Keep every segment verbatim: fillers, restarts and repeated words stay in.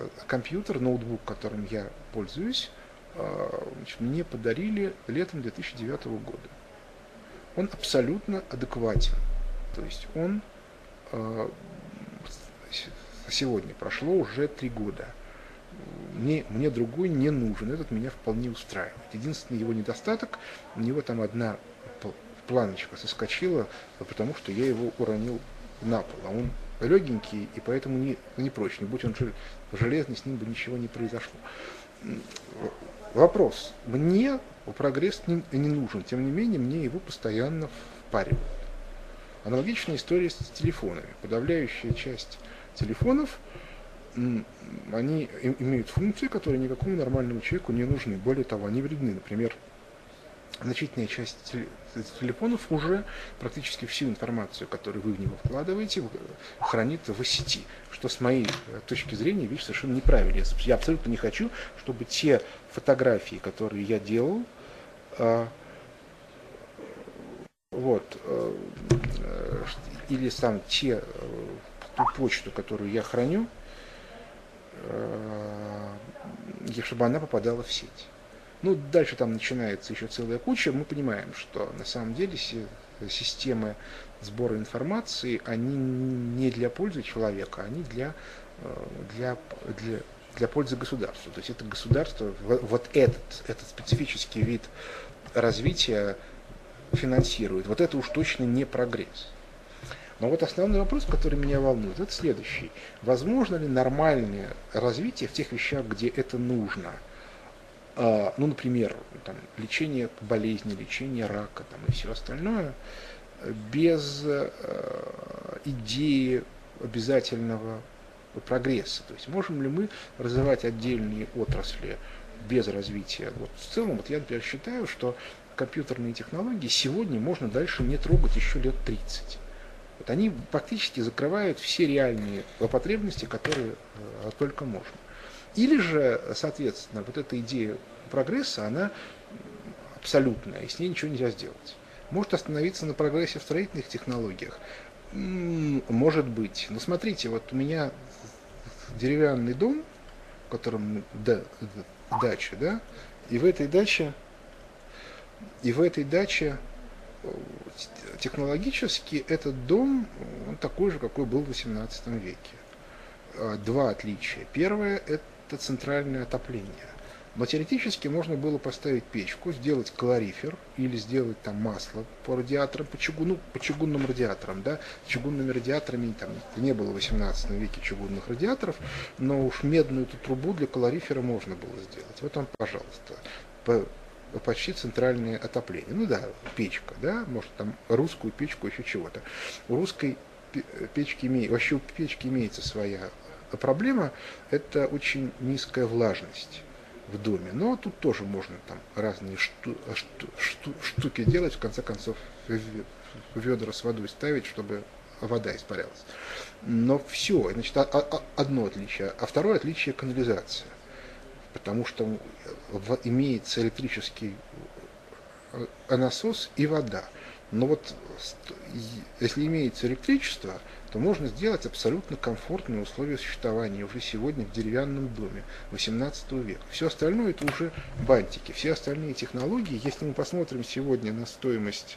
компьютер, ноутбук, которым я пользуюсь, значит, мне подарили летом две тысячи девятого года. Он абсолютно адекватен. То есть он сегодня прошло уже три года. Мне, мне другой не нужен, этот меня вполне устраивает. Единственный его недостаток, у него там одна планочка соскочила, потому что я его уронил на пол. А он легенький и поэтому не, не прочный. Будь он железный, с ним бы ничего не произошло. Вопрос. Мне прогресс не, не нужен, тем не менее мне его постоянно впаривают. Аналогичная история с телефонами. Подавляющая часть телефонов, они имеют функции, которые никакому нормальному человеку не нужны. Более того, они вредны. Например, значительная часть телефонов уже практически всю информацию, которую вы в него вкладываете, хранит в сети, что с моей точки зрения вещь совершенно неправильная. Я абсолютно не хочу, чтобы те фотографии, которые я делал, вот, или сам те, ту почту, которую я храню, чтобы она попадала в сеть. Ну, дальше там начинается еще целая куча. Мы понимаем, что на самом деле системы сбора информации, они не для пользы человека, они для, для, для, для пользы государства. То есть это государство, вот этот, этот специфический вид развития финансирует. Вот это уж точно не прогресс. Но вот основной вопрос, который меня волнует, это следующий. Возможно ли нормальное развитие в тех вещах, где это нужно? Ну, например, там, лечение болезни, лечение рака там, и все остальное, без э, идеи обязательного прогресса. То есть можем ли мы развивать отдельные отрасли без развития? Вот, в целом, вот я, например, считаю, что компьютерные технологии сегодня можно дальше не трогать еще лет тридцать. Вот они фактически закрывают все реальные потребности, которые э, только можно. Или же, соответственно, вот эта идея прогресса, она абсолютная, и с ней ничего нельзя сделать. Может остановиться на прогрессе в строительных технологиях? Может быть. Но смотрите, вот у меня деревянный дом, в котором да, дача, да, и в этой даче, и в этой даче технологически этот дом, он такой же, какой был в восемнадцатом веке. Два отличия. Первое – это центральное отопление. Но теоретически можно было поставить печку, сделать калорифер или сделать там масло по радиаторам, по, чугуну, по чугунным радиаторам. Да? Чугунными радиаторами там не было в восемнадцатом веке чугунных радиаторов, но уж медную эту трубу для калорифера можно было сделать. Вот вам, пожалуйста, по, почти центральное отопление. Ну да, печка, да, может там русскую печку, еще чего-то. У русской печки, вообще у печки имеется своя проблема, это очень низкая влажность в доме. Но тут тоже можно там разные шту, шту, шту, штуки делать, в конце концов ведра с водой ставить, чтобы вода испарялась. Но все, значит, одно отличие. А второе отличие — канализация. Потому что имеется электрический насос и вода. Но вот если имеется электричество, то можно сделать абсолютно комфортные условия существования уже сегодня в деревянном доме восемнадцатого века. Все остальное это уже бантики, все остальные технологии. Если мы посмотрим сегодня на стоимость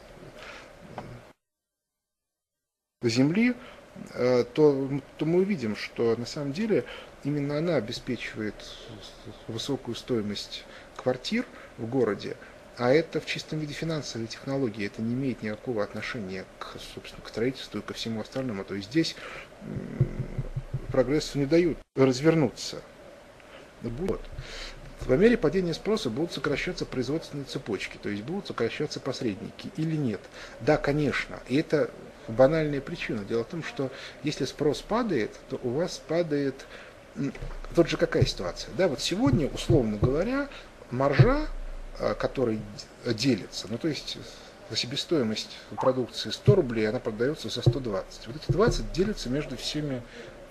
земли, то, то мы увидим, что на самом деле именно она обеспечивает высокую стоимость квартир в городе. А это в чистом виде финансовые технологии, это не имеет никакого отношения к, собственно, к строительству и ко всему остальному. То есть здесь прогрессу не дают развернуться. Вот. В мере падения спроса будут сокращаться производственные цепочки, то есть будут сокращаться посредники или нет. Да, конечно, и это банальная причина. Дело в том, что если спрос падает, то у вас падает... Тут же какая ситуация? Да, вот сегодня, условно говоря, маржа, который делится, ну то есть за себестоимость продукции сто рублей, она продается за сто двадцать. Вот эти двадцать делятся между всеми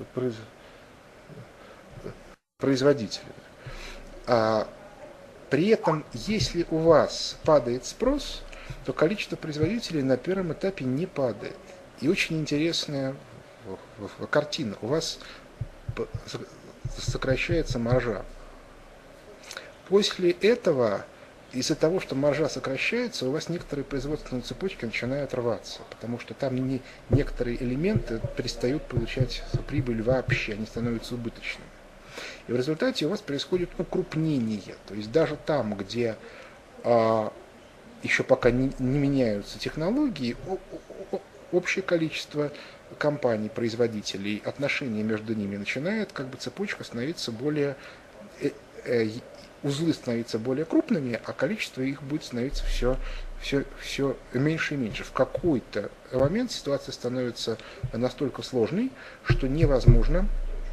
производителями. А при этом, если у вас падает спрос, то количество производителей на первом этапе не падает. И очень интересная картина. У вас сокращается маржа. После этого, из-за того, что маржа сокращается, у вас некоторые производственные цепочки начинают рваться, потому что там не, некоторые элементы перестают получать прибыль вообще, они становятся убыточными. И в результате у вас происходит укрупнение. То есть даже там, где а, еще пока не, не меняются технологии, о, о, общее количество компаний, производителей, отношения между ними начинает, как бы цепочка становиться более, э, э, узлы становятся более крупными, а количество их будет становиться все, все, все меньше и меньше. В какой-то момент ситуация становится настолько сложной, что невозможно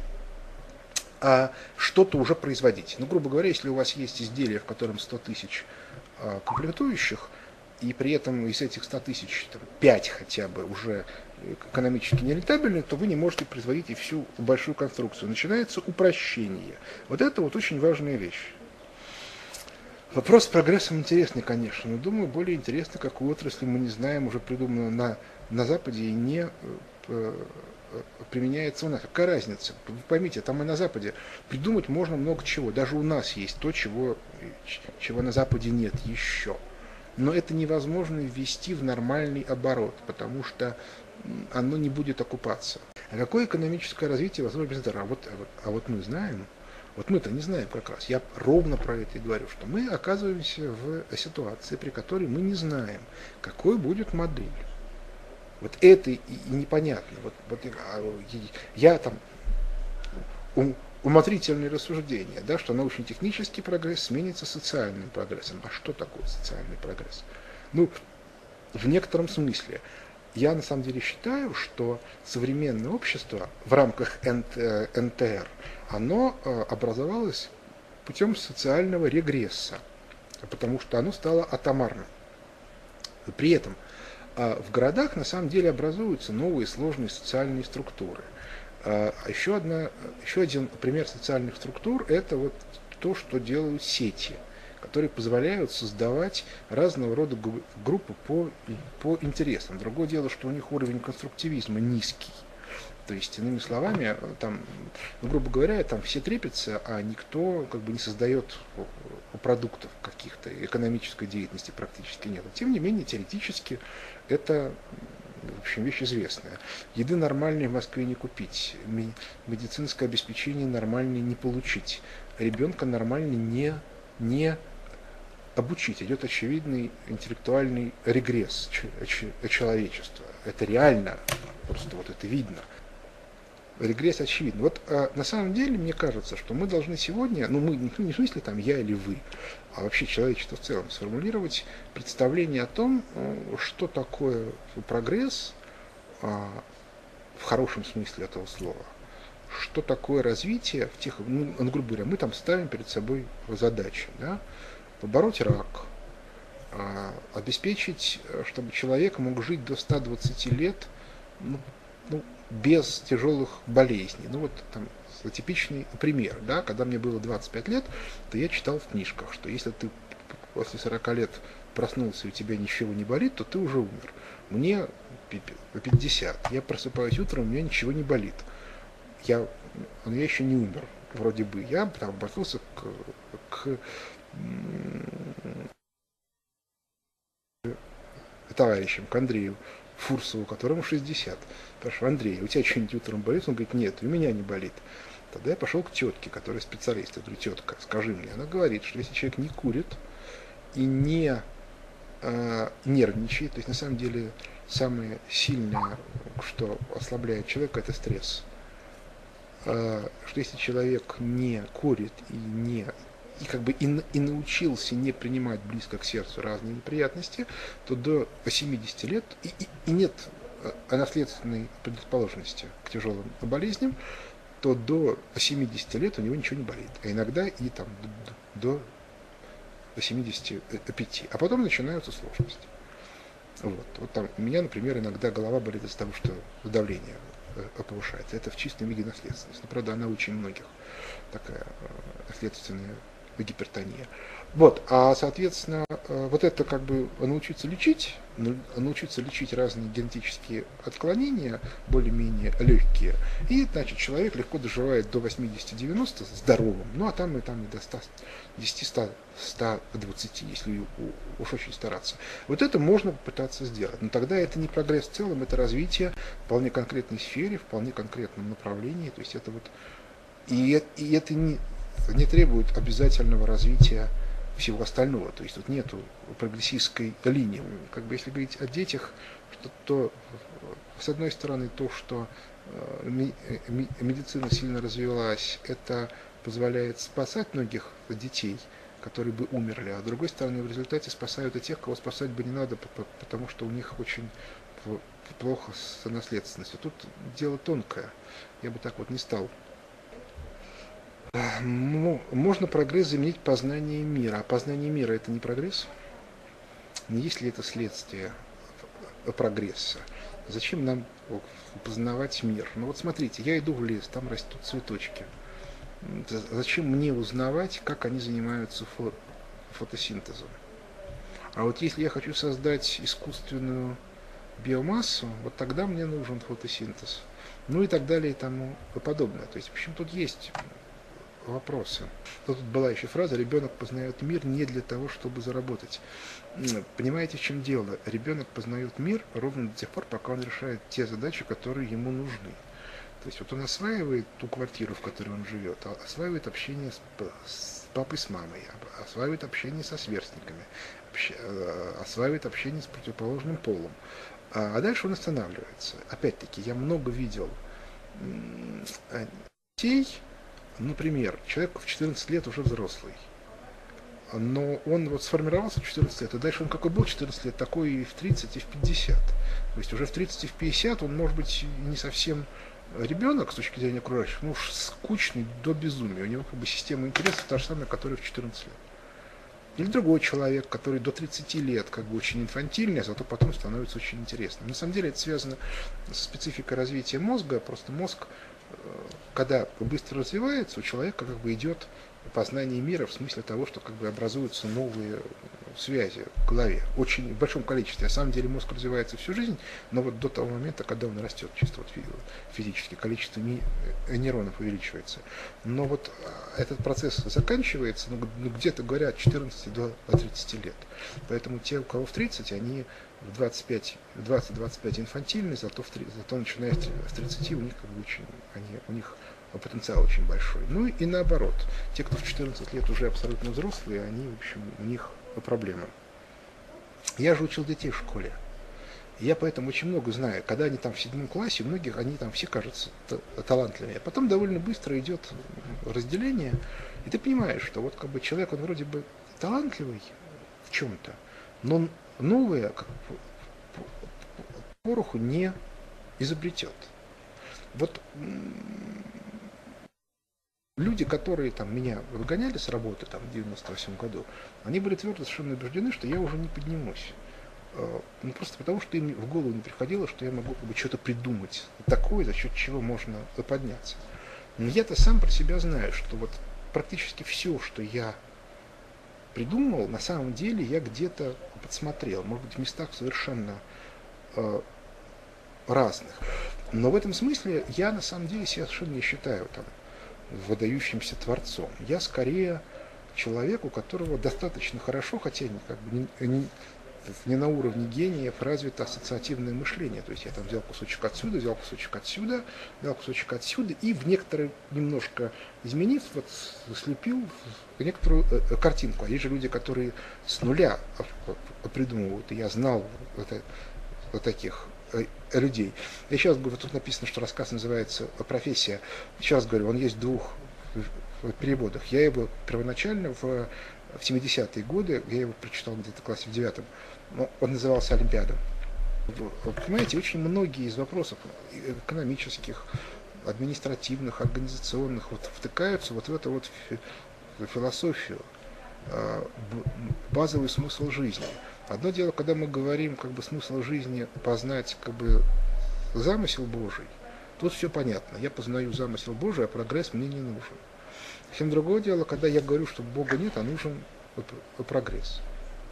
а что-то уже производить. Ну, грубо говоря, если у вас есть изделие, в котором сто тысяч а, комплектующих, и при этом из этих ста тысяч там, пять хотя бы уже экономически нерентабельны, то вы не можете производить и всю большую конструкцию. Начинается упрощение. Вот это вот очень важная вещь. Вопрос с прогрессом интересный, конечно, но думаю, более интересно, какую отрасль мы не знаем, уже придумано на, на Западе и не э, применяется у нас. Какая разница? Вы поймите, там и на Западе придумать можно много чего. Даже у нас есть то, чего, чего на Западе нет еще. Но это невозможно ввести в нормальный оборот, потому что оно не будет окупаться. А какое экономическое развитие возможно без этого? А вот, а вот, а вот мы знаем, вот мы-то не знаем как раз. Я ровно про это и говорю, что мы оказываемся в ситуации, при которой мы не знаем, какой будет модель. Вот это и непонятно. Вот, вот, я там ум, умозрительные рассуждения, да, что научно-технический прогресс сменится социальным прогрессом. А что такое социальный прогресс? Ну, в некотором смысле. Я на самом деле считаю, что современное общество в рамках эн тэ эр, оно образовалось путем социального регресса, потому что оно стало атомарным. При этом в городах на самом деле образуются новые сложные социальные структуры. Еще, одна, еще один пример социальных структур – это вот то, что делают сети, которые позволяют создавать разного рода группы по, по интересам. Другое дело, что у них уровень конструктивизма низкий. То есть, иными словами, там, ну, грубо говоря, там все трепятся, а никто как бы не создает продуктов каких-то, экономической деятельности практически нет. Тем не менее, теоретически это, в общем, вещь известная. Еды нормальной в Москве не купить, медицинское обеспечение нормальное не получить, ребенка нормально не, не обучить. Идет очевидный интеллектуальный регресс человечества. Это реально, просто вот это видно. Регресс очевиден. Вот а, на самом деле, мне кажется, что мы должны сегодня, ну мы не в смысле там я или вы, а вообще человечество в целом, сформулировать представление о том, что такое прогресс а, в хорошем смысле этого слова, что такое развитие в тех, ну, грубо говоря, мы там ставим перед собой задачи, да, побороть рак, а, обеспечить, чтобы человек мог жить до ста двадцати лет, ну, ну, без тяжелых болезней. Ну вот там типичный пример, да, когда мне было двадцать пять лет, то я читал в книжках, что если ты после сорока лет проснулся и у тебя ничего не болит, то ты уже умер. Мне пятьдесят, я просыпаюсь утром, у меня ничего не болит. Я, я еще не умер, вроде бы. Я там обратился к, к товарищам, к Андрею Фурсову, которому шестьдесят. Спрашиваю: Андрей, у тебя что-нибудь утром болит? Он говорит: нет, у меня не болит. Тогда я пошел к тетке, которая специалист. Я говорю: тетка, скажи мне. Она говорит, что если человек не курит и не э, нервничает, то есть на самом деле самое сильное, что ослабляет человека, это стресс. Э, что если человек не курит и не и как бы и, и научился не принимать близко к сердцу разные неприятности, то до семидесяти лет и, и, и нет наследственной предрасположенности к тяжелым болезням, то до семидесяти лет у него ничего не болит. А иногда и там до, до семидесяти пяти. А потом начинаются сложности. Вот. Вот там у меня, например, иногда голова болит из-за того, что давление повышается. Это в чистом виде наследственность. Но, правда, она очень многих такая наследственная гипертония. Вот, а, соответственно, вот это как бы научиться лечить, научиться лечить разные генетические отклонения, более-менее легкие, и, значит, человек легко доживает до восьмидесяти-девяноста здоровым, ну, а там и там и до ста десяти, ста, ста двадцати, если уж очень стараться. Вот это можно попытаться сделать, но тогда это не прогресс в целом, это развитие в вполне конкретной сфере, в вполне конкретном направлении, то есть это вот, и, и это не, не требует обязательного развития всего остального. То есть тут нету прогрессистской линии. Как бы если говорить о детях, что, то с одной стороны то, что медицина сильно развилась, это позволяет спасать многих детей, которые бы умерли, а с другой стороны в результате спасают и тех, кого спасать бы не надо, потому что у них очень плохо с наследственностью. Тут дело тонкое. Я бы так вот не стал. Можно прогресс заменить познанием мира. А познание мира — это не прогресс? Не есть ли это следствие прогресса? Зачем нам познавать мир? Ну вот смотрите, я иду в лес, там растут цветочки. Зачем мне узнавать, как они занимаются фо- фотосинтезом? А вот если я хочу создать искусственную биомассу, вот тогда мне нужен фотосинтез. Ну и так далее и тому подобное. То есть, в общем, тут есть вопросы. Тут была еще фраза: ребенок познает мир не для того, чтобы заработать. Понимаете, в чем дело? Ребенок познает мир ровно до тех пор, пока он решает те задачи, которые ему нужны. То есть вот он осваивает ту квартиру, в которой он живет, осваивает общение с, с папой, с мамой, осваивает общение со сверстниками, общ, осваивает общение с противоположным полом. А дальше он останавливается. Опять-таки, я много видел детей. Например, человек в четырнадцать лет уже взрослый, но он вот сформировался в четырнадцать лет, и дальше он какой был в четырнадцать лет, такой и в тридцать, и в пятьдесят. То есть уже в тридцать и в пятьдесят он может быть не совсем ребенок с точки зрения окружающих, но уж скучный до безумия. У него как бы система интересов та же самая, которая в четырнадцать лет. Или другой человек, который до тридцати лет как бы очень инфантильный, а зато потом становится очень интересным. На самом деле это связано с спецификой развития мозга. Просто мозг, когда быстро развивается, у человека как бы идет познание мира в смысле того, что как бы образуются новые связи в голове, очень в большом количестве. На самом деле мозг развивается всю жизнь, но вот до того момента, когда он растет, чисто вот физически, количество нейронов увеличивается. Но вот этот процесс заканчивается, ну, где-то говорят, от четырнадцати до тридцати лет. Поэтому те, у кого в тридцать, они в двадцать пять, двадцать-двадцать пять инфантильны, зато, в, зато начиная с тридцати у них как бы очень, они, у них потенциал очень большой. Ну и наоборот, те, кто в четырнадцать лет уже абсолютно взрослые, они, в общем, у них проблемы. Я же учил детей в школе. Я поэтому очень много знаю. Когда они там в седьмом классе, у многих они там все кажутся талантливыми. А потом довольно быстро идет разделение, и ты понимаешь, что вот как бы человек, он вроде бы талантливый в чем-то, но новое как, пороху не изобретет. Вот люди, которые там меня выгоняли с работы там, в девяносто восьмом году, они были твердо совершенно убеждены, что я уже не поднимусь. Ну, просто потому, что им в голову не приходило, что я могу как бы что-то придумать такое, за счет чего можно подняться. Но я-то сам про себя знаю, что вот практически все, что я придумал, на самом деле я где-то подсмотрел, может быть, в местах совершенно э, разных. Но в этом смысле я на самом деле себя совершенно не считаю там выдающимся творцом. Я скорее человек, у которого достаточно хорошо, хотя не, как бы, не, не, не на уровне гениев, развито ассоциативное мышление. То есть я там взял кусочек отсюда, взял кусочек отсюда, взял кусочек отсюда, и в некоторые, немножко изменив, вот, слепил некоторую э, картинку. А есть же люди, которые с нуля придумывают, и я знал вот, вот таких э, людей. Я сейчас говорю, тут написано, что рассказ называется «Профессия». Сейчас говорю, он есть в двух переводах. Я его первоначально в, в семидесятые годы, я его прочитал где-то в классе в девятом, но он назывался «Олимпиада». Вы понимаете, очень многие из вопросов экономических, административных, организационных вот, втыкаются вот в эту вот философию, базовый смысл жизни. Одно дело, когда мы говорим, как бы смысл жизни познать, как бы замысел Божий, тут все понятно. Я познаю замысел Божий, а прогресс мне не нужен. Совсем другое дело, когда я говорю, что Бога нет, а нужен прогресс.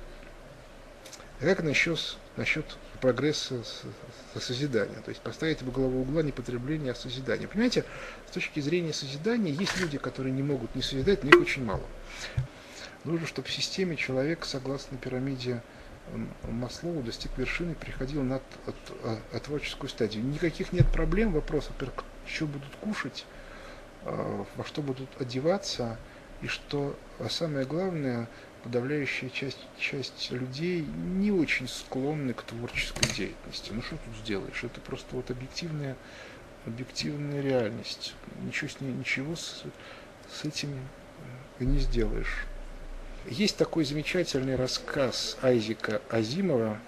А как насчет, насчет прогресса созидания? То есть поставить во главу угла не потребление, а созидание. Понимаете, с точки зрения созидания есть люди, которые не могут не созидать, но их очень мало. Нужно, чтобы в системе человек, согласно пирамиде Маслоу, достиг вершины, переходил на творческую стадию. Никаких нет проблем, вопрос, во-первых, что будут кушать, во что будут одеваться, и что самое главное, подавляющая часть, часть людей не очень склонны к творческой деятельности. Ну что тут сделаешь? Это просто вот объективная, объективная реальность. Ничего с ней, ничего с, с этим не сделаешь. Есть такой замечательный рассказ Айзека Азимова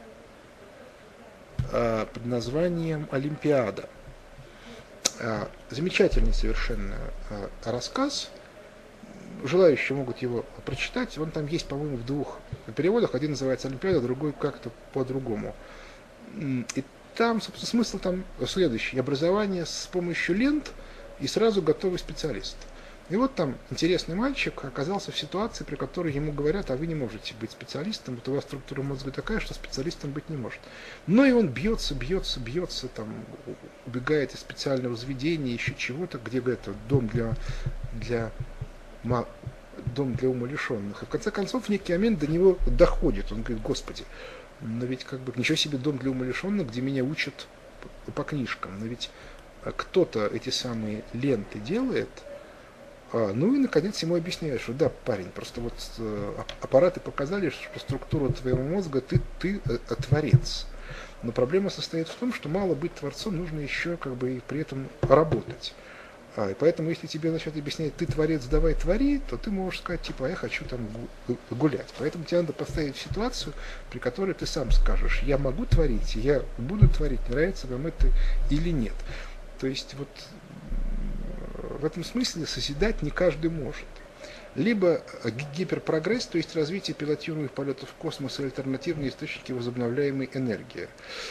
э, под названием «Олимпиада». Э, замечательный совершенно э, рассказ. Желающие могут его прочитать. Он там есть, по-моему, в двух переводах. Один называется «Олимпиада», другой как-то по-другому. И там, собственно, смысл там следующий. Образование с помощью лент и сразу готовый специалист. И вот там интересный мальчик оказался в ситуации, при которой ему говорят, а вы не можете быть специалистом, вот у вас структура мозга такая, что специалистом быть не может. Но и он бьется, бьется, бьется, там, убегает из специального заведения, еще чего-то, где говорят, дом для, для, дом для умалишенных. И в конце концов, в некий момент до него доходит. Он говорит, господи, но ведь как бы ничего себе дом для умалишенных, где меня учат по, по книжкам. Но ведь кто-то эти самые ленты делает. А, ну и, наконец, ему объясняют, что да, парень, просто вот э, аппараты показали, что структура твоего мозга, ты, ты э, творец. Но проблема состоит в том, что мало быть творцом, нужно еще как бы и при этом работать. А, и поэтому, если тебе начнут объяснять, ты творец, давай твори, то ты можешь сказать, типа, а я хочу там гулять. Поэтому тебе надо поставить в ситуацию, при которой ты сам скажешь, я могу творить, я буду творить, нравится вам это или нет. То есть вот в этом смысле созидать не каждый может. Либо гиперпрогресс, то есть развитие пилотируемых полетов в космос и альтернативные источники возобновляемой энергии.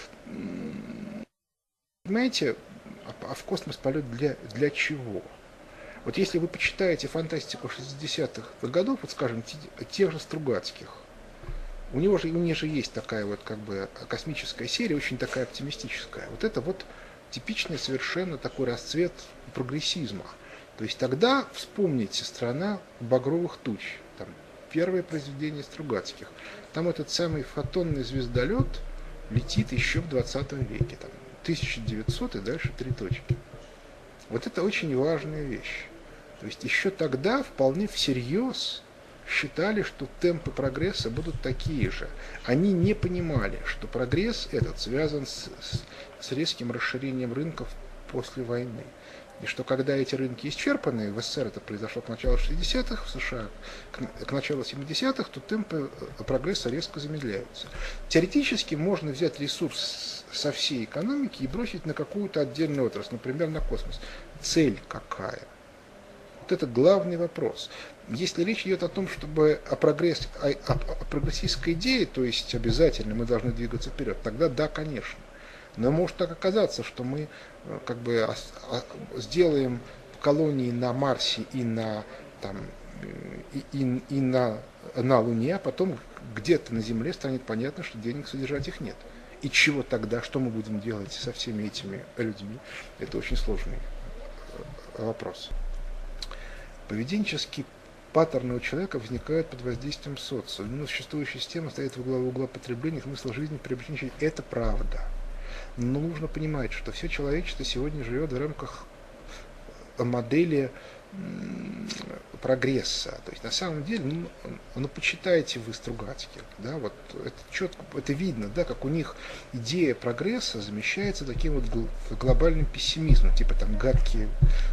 Понимаете, а в космос полет для, для чего? Вот если вы почитаете фантастику шестидесятых годов, вот скажем, тех же Стругацких, у него же, у них же есть такая вот как бы космическая серия, очень такая оптимистическая. Вот это вот типичный совершенно такой расцвет прогрессизма. То есть тогда, вспомните, «Страна багровых туч», там, первое произведение Стругацких. Там этот самый фотонный звездолет летит еще в двадцатом веке, там, тысяча девятьсот и дальше три точки. Вот это очень важная вещь. То есть еще тогда вполне всерьез считали, что темпы прогресса будут такие же. Они не понимали, что прогресс этот связан с, с, с резким расширением рынков после войны. И что когда эти рынки исчерпаны, в СССР это произошло к началу шестидесятых, в США к, к началу семидесятых, то темпы прогресса резко замедляются. Теоретически можно взять ресурс со всей экономики и бросить на какую-то отдельную отрасль, например, на космос. Цель какая? Вот это главный вопрос. Если речь идет о том, чтобы о, прогресс, о, о, о прогрессистской идее, то есть обязательно мы должны двигаться вперед, тогда да, конечно. Но может так оказаться, что мы как бы сделаем колонии на Марсе и на, там, и, и, и на, на Луне, а потом где-то на Земле станет понятно, что денег содержать их нет. И чего тогда, что мы будем делать со всеми этими людьми? Это очень сложный вопрос. Поведенческий паттерны у человека возникают под воздействием социума. Но существующая система стоит во главу угла потребления, смысл жизни приобретения. Это правда. Но нужно понимать, что все человечество сегодня живет в рамках модели прогресса. То есть на самом деле, ну, ну почитайте вы Стругацких, да, вот это четко, это видно, да, как у них идея прогресса замещается таким вот глобальным пессимизмом, типа там гадкие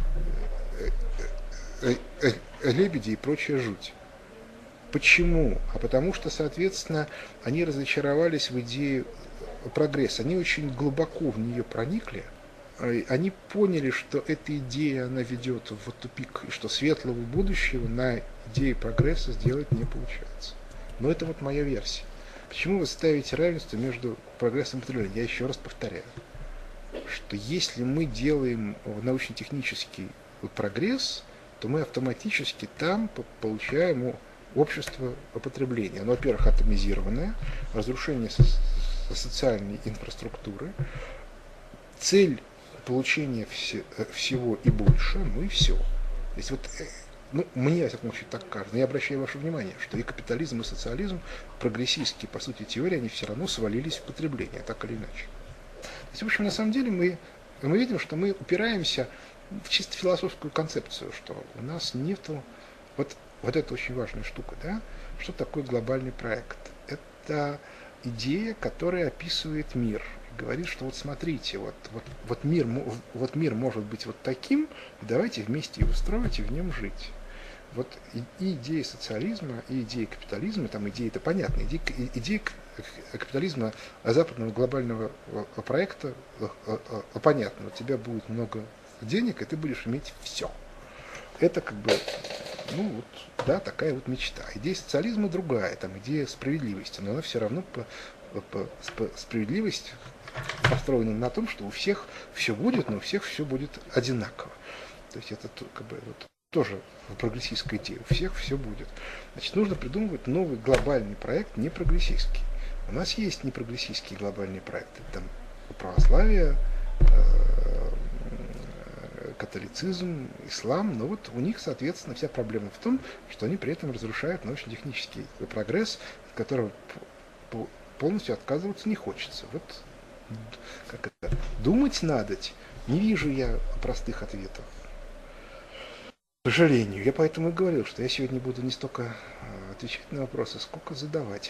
лебеди и прочая жуть. Почему? А потому что, соответственно, они разочаровались в идее прогресса. Они очень глубоко в нее проникли. Они поняли, что эта идея, она ведет в тупик, и что светлого будущего на идее прогресса сделать не получается. Но это вот моя версия. Почему вы ставите равенство между прогрессом и потреблением? Я еще раз повторяю, что если мы делаем научно-технический прогресс, то мы автоматически там получаем общество потребления. Оно, во-первых, атомизированное, разрушение социальной инфраструктуры, цель получения все, всего и больше, ну и все. То есть вот, ну, мне, во всяком случае, так кажется. Но я обращаю ваше внимание, что и капитализм, и социализм, прогрессистские, по сути, теории, они все равно свалились в потребление, так или иначе. То есть, в общем, на самом деле мы, мы видим, что мы упираемся в чисто философскую концепцию, что у нас нету, вот, вот это очень важная штука, да, что такое глобальный проект. Это идея, которая описывает мир. Говорит, что вот смотрите, вот, вот, вот, мир, вот мир может быть вот таким, давайте вместе его строить и в нем жить. Вот и, и идея социализма, и идея капитализма, там идеи это понятно, идея, идея капитализма западного глобального проекта понятно, у тебя будет много денег, и ты будешь иметь все. Это как бы, ну вот, да, такая вот мечта. Идея социализма другая, там идея справедливости, но она все равно по, по, по, справедливость построена на том, что у всех все будет, но у всех все будет одинаково. То есть это как бы вот, тоже прогрессистская идея. У всех все будет. Значит, нужно придумывать новый глобальный проект, не прогрессистский. У нас есть непрогрессистские глобальные проекты. Там православие, католицизм, ислам, но вот у них, соответственно, вся проблема в том, что они при этом разрушают научно-технический прогресс, от которого полностью отказываться не хочется. Вот как это? Думать надо. Не вижу я простых ответов. К сожалению, я поэтому и говорил, что я сегодня буду не столько отвечать на вопросы, сколько задавать.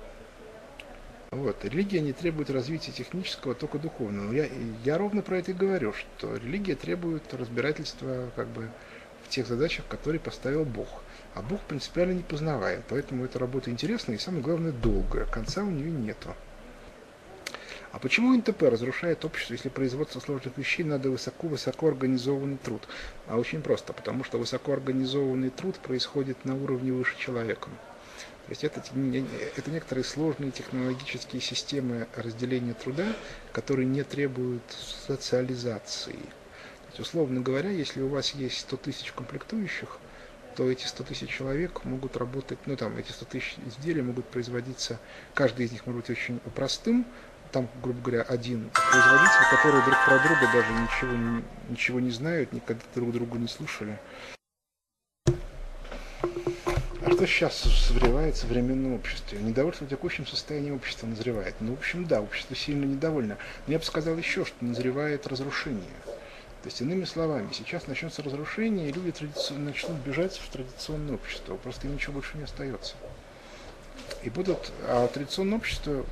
Вот. Религия не требует развития технического, только духовного. Я, я ровно про это и говорю, что религия требует разбирательства как бы, в тех задачах, которые поставил Бог. А Бог принципиально не познаваем, поэтому эта работа интересная и, самое главное, долгая. Конца у нее нету. А почему эн тэ пэ разрушает общество, если производство сложных вещей надо высоко-высоко организованный труд? А очень просто, потому что высокоорганизованный труд происходит на уровне выше человека. То есть это, это некоторые сложные технологические системы разделения труда, которые не требуют социализации. То есть, условно говоря, если у вас есть сто тысяч комплектующих, то эти сто тысяч человек могут работать, ну там эти сто тысяч изделий могут производиться, каждый из них может быть очень простым, там, грубо говоря, один производитель, которые друг про друга даже ничего не, ничего не знают, никогда друг друга не слушали. А что сейчас назревает в современном обществе? Недовольство текущим состоянием общества назревает. Ну, в общем, да, общество сильно недовольно. Но я бы сказал еще, что назревает разрушение. То есть, иными словами, сейчас начнется разрушение, и люди традиционно начнут бежать в традиционное общество. Просто им ничего больше не остается. И будут, а традиционное общество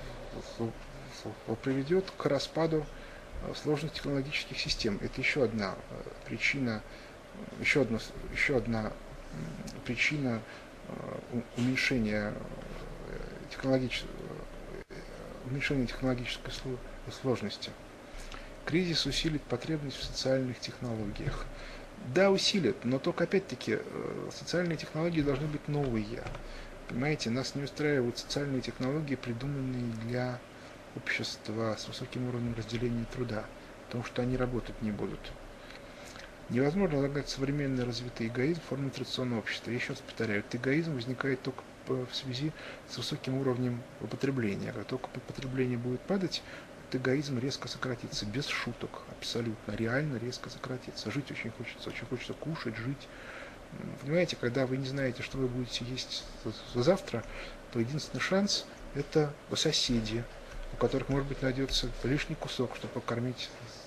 приведет к распаду сложных технологических систем. Это еще одна причина, еще одна, еще одна причина уменьшения, технологич... уменьшения технологической сложности. Кризис усилит потребность в социальных технологиях. Да, усилит, но только опять-таки социальные технологии должны быть новые. Понимаете, нас не устраивают социальные технологии, придуманные для общества с высоким уровнем разделения труда, потому что они работать не будут. Невозможно налагать современный развитый эгоизм в форме традиционного общества. Я еще раз повторяю, этот эгоизм возникает только в связи с высоким уровнем употребления. Как только потребление будет падать, этот эгоизм резко сократится, без шуток, абсолютно, реально резко сократится. Жить очень хочется, очень хочется кушать, жить. Понимаете, когда вы не знаете, что вы будете есть завтра, то единственный шанс – это соседи, у которых, может быть, найдется лишний кусок, чтобы покормить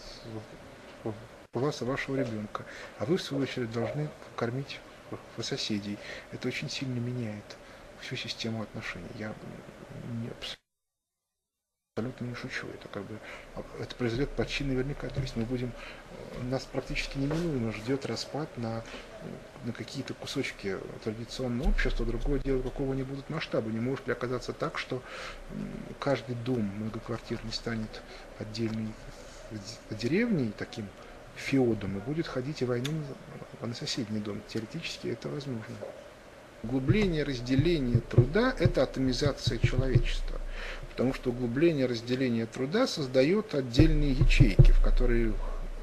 вас и вашего ребенка. А вы, в свою очередь, должны кормить соседей. Это очень сильно меняет всю систему отношений. Я не, абсолютно не шучу. Это как бы это произойдет почти наверняка. То есть мы будем, нас практически неминуемо ждет распад на, на какие-то кусочки традиционного общества. Другое дело, какого они будут масштаба. Не может ли оказаться так, что каждый дом многоквартирный станет отдельной деревней, таким феодом, и будет ходить и войну на соседний дом. Теоретически это возможно. Углубление разделения труда – это атомизация человечества. Потому что углубление разделения труда создает отдельные ячейки, в которые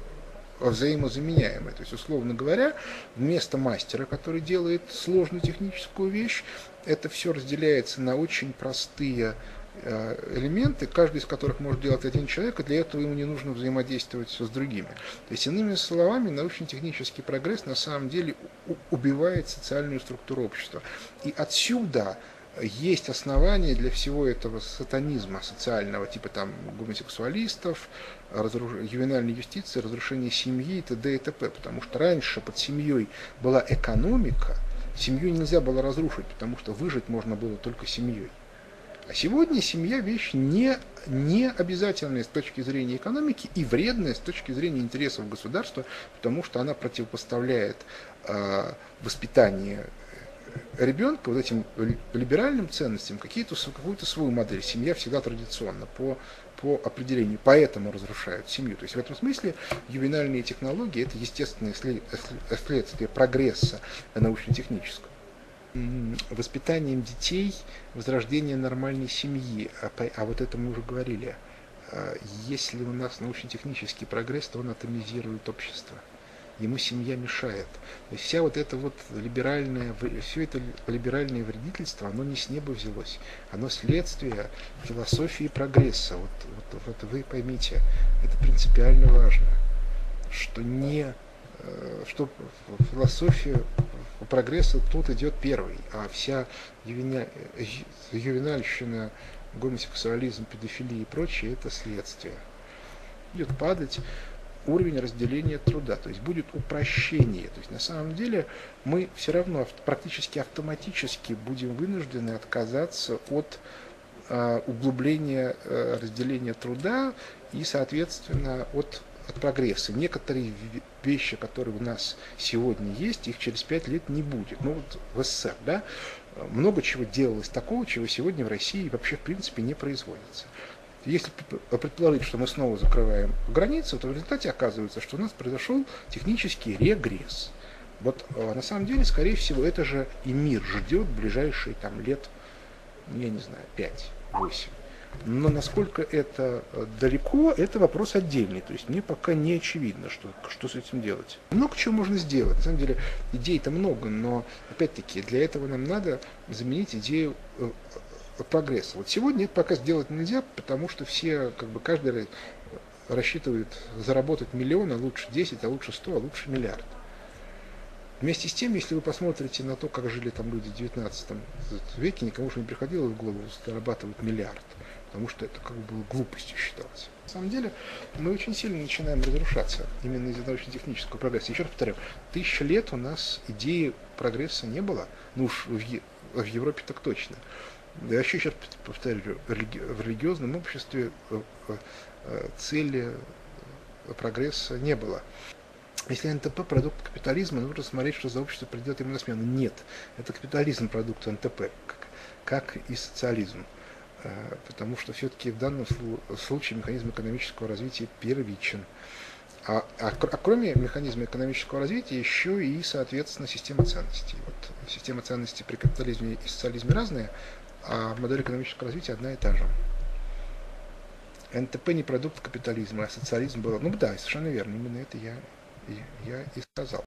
взаимозаменяемые. То есть, условно говоря, вместо мастера, который делает сложную техническую вещь, это все разделяется на очень простые элементы, каждый из которых может делать один человек, и для этого ему не нужно взаимодействовать с другими. То есть, иными словами, научно-технический прогресс на самом деле убивает социальную структуру общества. И отсюда есть основания для всего этого сатанизма социального, типа там гомосексуалистов, разруш... ювенальной юстиции, разрушения семьи и т.д. и т.п. Потому что раньше под семьей была экономика, семью нельзя было разрушить, потому что выжить можно было только семьей. А сегодня семья вещь не, не обязательная с точки зрения экономики и вредная с точки зрения интересов государства, потому что она противопоставляет э, воспитание ребенка вот этим либеральным ценностям какие-то, какую-то свою модель. Семья всегда традиционна по, по определению, поэтому разрушают семью. То есть в этом смысле ювенальные технологии – это естественное следствие прогресса научно-технического. Воспитанием детей, возрождение нормальной семьи. А, а вот это мы уже говорили. Если у нас научно-технический прогресс, то он атомизирует общество. Ему семья мешает. То есть вся вот это вот либеральное, все это либеральное вредительство, оно не с неба взялось. Оно следствие философии прогресса. Вот, вот, вот вы поймите, это принципиально важно, что не что философия прогресса тут идет первой, а вся ювенальщина, гомосексуализм, педофилия и прочее – это следствие. Будет падать уровень разделения труда, то есть будет упрощение. То есть на самом деле мы все равно практически автоматически будем вынуждены отказаться от э, углубления э, разделения труда и, соответственно, от от прогресса. Некоторые вещи, которые у нас сегодня есть, их через пять лет не будет. Ну вот в СССР, да, много чего делалось такого, чего сегодня в России вообще в принципе не производится. Если предположить, что мы снова закрываем границу, то в результате оказывается, что у нас произошел технический регресс. Вот на самом деле, скорее всего, это же и мир ждет в ближайшие там лет, я не знаю, пять-восемь. Но насколько это далеко, это вопрос отдельный. То есть мне пока не очевидно, что, что с этим делать. Много чего можно сделать. На самом деле идей-то много, но опять-таки для этого нам надо заменить идею прогресса. Вот сегодня это пока сделать нельзя, потому что все, как бы каждый рассчитывает заработать миллион, а лучше десять, а лучше сто, а лучше миллиард. Вместе с тем, если вы посмотрите на то, как жили там люди в девятнадцатом веке, никому же не приходило в голову зарабатывать миллиард. Потому что это как бы глупостью считалось. На самом деле мы очень сильно начинаем разрушаться именно из-за научно-технического прогресса. Еще раз повторяю, тысячи лет у нас идеи прогресса не было, ну уж в, Е- в Европе так точно. Да еще сейчас повторю, в религиозном обществе цели прогресса не было. Если эн тэ пэ продукт капитализма, нужно смотреть, что за общество придет ему на смену. Нет, это капитализм продукт эн тэ пэ, как, как и социализм. Потому что все-таки в данном случае механизм экономического развития первичен. А, а, а кроме механизма экономического развития еще и, соответственно, система ценностей. Вот, система ценностей при капитализме и социализме разные, а модель экономического развития одна и та же. эн тэ пэ не продукт капитализма, а социализм был. Ну да, совершенно верно, именно это я, я и сказал.